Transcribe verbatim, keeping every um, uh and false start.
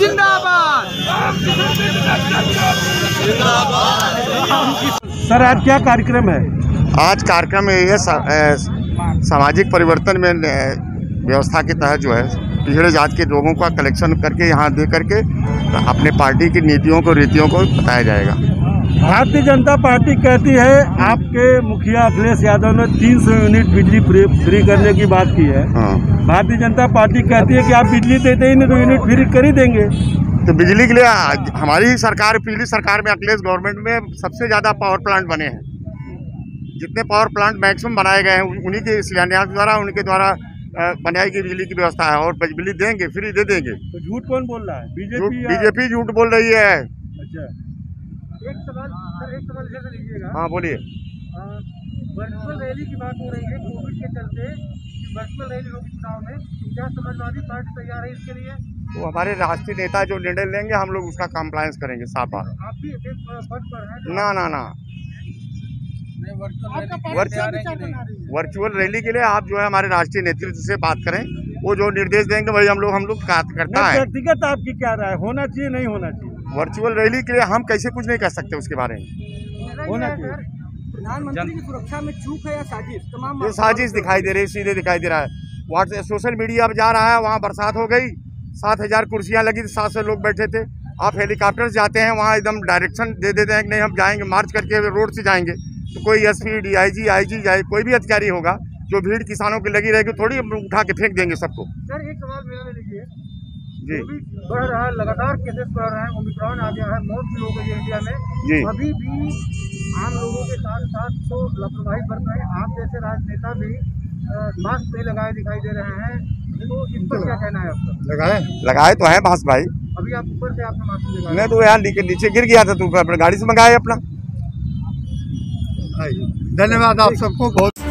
जिंदाबाद। सर आज क्या कार्यक्रम है? आज कार्यक्रम ये है सामाजिक परिवर्तन में व्यवस्था के तहत जो है पिछड़े जात के लोगों का कलेक्शन करके यहाँ दे करके अपने पार्टी की नीतियों को रीतियों को बताया जाएगा। भारतीय जनता पार्टी कहती है आपके मुखिया अखिलेश यादव ने तीन सौ यूनिट बिजली फ्री, फ्री करने की बात की है। हाँ। भारतीय जनता पार्टी कहती है कि आप बिजली देते ही नहीं तो यूनिट फ्री कर ही देंगे। तो बिजली के लिए हमारी ही सरकार, पिछली सरकार में अखिलेश गवर्नमेंट में सबसे ज़्यादा पावर प्लांट बने हैं। जितने पावर प्लांट मैक्सिमम बनाए गए हैं उन्हीं के शिलान्यास द्वारा उनके द्वारा बनाई गई बिजली की व्यवस्था है और बिजली देंगे, फ्री दे देंगे। तो झूठ कौन बोल रहा है? बीजेपी बीजेपी झूठ बोल रही है। अच्छा, एक सवाल सर, एक सवाल इधर लीजिएगा। हाँ बोलिए। वर्चुअल रैली की बात हो रही है कोविड के चलते, वर्चुअल रैली होगी चुनाव में, क्या समाजवादी पार्टी तैयार है इसके लिए? तो हमारे राष्ट्रीय नेता जो निर्णय लेंगे हम लोग उसका कंप्लायंस करेंगे साफ। आप भी एक पद पर हैं? ना ना ना वर्चुअल रैली के लिए आप जो है हमारे राष्ट्रीय नेतृत्व से बात करें, वो जो निर्देश देंगे वही हम लोग हम लोग करता है। व्यक्तिगत आपकी क्या राय, होना चाहिए नहीं होना चाहिए? वर्चुअल रैली के लिए हम कैसे कुछ नहीं कर सकते उसके बारे में। होना चाहिए। प्रधानमंत्री की सुरक्षा में चूक है या साजिश? तमाम ये साजिश दिखाई दे रही है, सीधे दिखाई दे रहा है। व्हाट्सएप सोशल मीडिया पर जा रहा है, वहाँ बरसात हो गई, सात हजार कुर्सियाँ लगी, सात सौ लोग बैठे थे। आप हेलीकॉप्टर से जाते हैं वहाँ एकदम डायरेक्शन दे देते हैं कि नहीं हम जाएंगे, मार्च करके रोड से जाएंगे। तो कोई एसपी, डीआईजी, आईजी जाए, कोई भी अधिकारी होगा जो भीड़ किसानों की लगी रहेगी थोड़ी उठा के फेंक देंगे सबको। सर एक सवाल मेरा ले लीजिए जी। बढ़ रहा है, लगातार केसेस बढ़ रहे हैं, ओमिक्रॉन आ गया है, मौत भी हो गई है इंडिया में जी। अभी भी आम लोगों के साथ साथ तो लापरवाही बरत रहे हैं। आप जैसे राजनेता भी मास्क नहीं लगाए दिखाई दे रहे हैं, तो इस पर क्या कहना है आपका? लगाए लगाए तो है मास्क भाई। अभी आप ऊपर से आपने मास्क लगाया? नहीं तो यार नीचे गिर गया था, तो अपने गाड़ी से मंगाए अपना। धन्यवाद आप सबको बहुत।